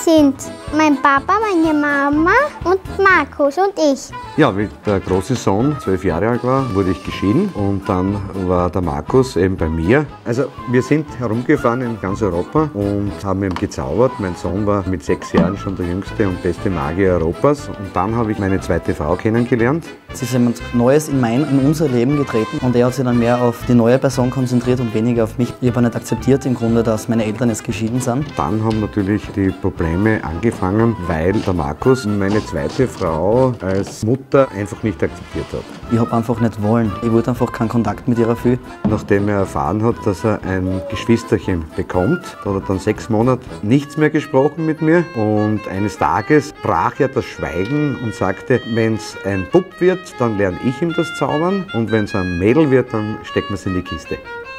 sind mein Papa, meine Mama und Markus und ich. Ja, wie der große Sohn 12 Jahre alt war, wurde ich geschieden und dann war der Markus eben bei mir. Also wir sind herumgefahren in ganz Europa und haben eben gezaubert. Mein Sohn war mit 6 Jahren schon der jüngste und beste Magier Europas und dann habe ich meine zweite Frau kennengelernt. Es ist jemand Neues in unser Leben getreten und er hat sich dann mehr auf die neue Person konzentriert und weniger auf mich. Ich habe nicht akzeptiert im Grunde, dass meine Eltern jetzt geschieden sind. Dann haben natürlich die Probleme angefangen, weil der Markus meine zweite Frau als Mutter einfach nicht akzeptiert hat. Ich habe einfach nicht wollen. Ich wollte einfach keinen Kontakt mit ihr fühlen. Nachdem er erfahren hat, dass er ein Geschwisterchen bekommt, hat er dann 6 Monate nichts mehr gesprochen mit mir und eines Tages brach er das Schweigen und sagte, wenn es ein Bub wird, dann lerne ich ihm das Zaubern und wenn es ein Mädel wird, dann stecken wir es in die Kiste.